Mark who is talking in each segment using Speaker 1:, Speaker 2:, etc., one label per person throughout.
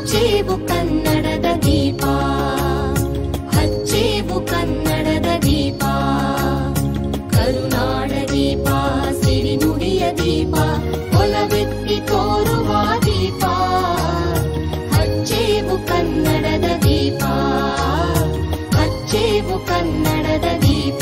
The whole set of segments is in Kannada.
Speaker 1: ಹಚ್ಚೇವು ಕನ್ನಡದ ದೀಪ, ಹಚ್ಚೇವು ಕನ್ನಡದ ದೀಪ, ಕರುನಾಡ ದೀಪ, ಸಿರಿನುಡಿಯ ದೀಪ, ಒಲವೆತ್ತಿ ತೋರುವ ದೀಪ, ಹಚ್ಚೇವು ಕನ್ನಡದ ದೀಪ, ಹಚ್ಚೇವು ಕನ್ನಡದ ದೀಪ.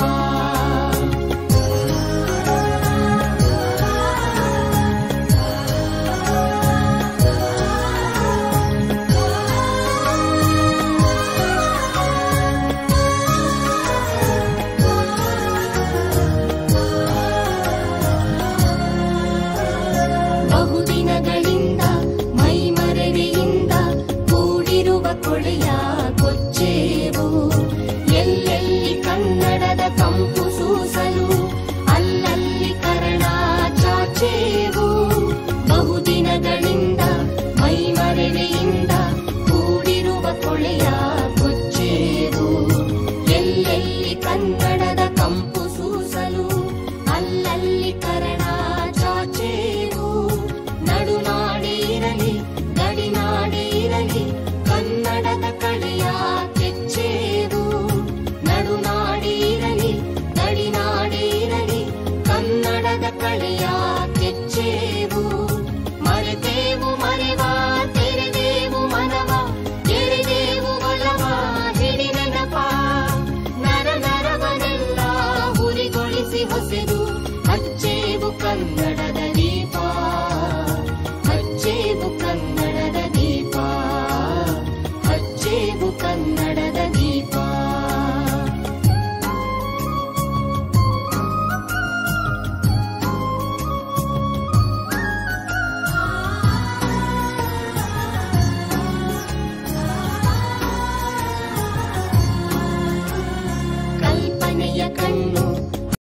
Speaker 1: ಬಹುದಿನಗಳಿಂದ ಮೈಮರೆಯಿಂದ ಕೂಡಿರುವ ಕೊಳೆಯ ಕೊಚ್ಚೇವು, ಎಲ್ಲೆಲ್ಲಿ ಕನ್ನಡದ ಕಂಪು ಸೂಸಲು ಅಲ್ಲಲ್ಲಿ ಕರಣ ಚಾಚೇವು. ಬಹುದಿನಗಳಿಂದ ಮೈಮರೆಯಿಂದ ಕೂಡಿರುವ ಕೊಳೆಯ ಕೊಚ್ಚೇವು, ಎಲ್ಲೆಲ್ಲಿ ಕನ್ನಡದ ಕಂಪು ಸೂಸಲು ಅಲ್ಲಲ್ಲಿ ಕರಣ ಚಾಚೇವು. ನಡುನಾಡಿ ಇರಲಿ ಗಡಿನಾಡಿ ಇರಲಿ ಕನ್ನಡದ ಕಳೆಯ ಕೆಚ್ಚೇವು, ನಡುನಾಡಿ ಇರಲಿ ಗಡಿನಾಡಿ ಇರಲಿ ಕನ್ನಡದ ಕಳೆಯ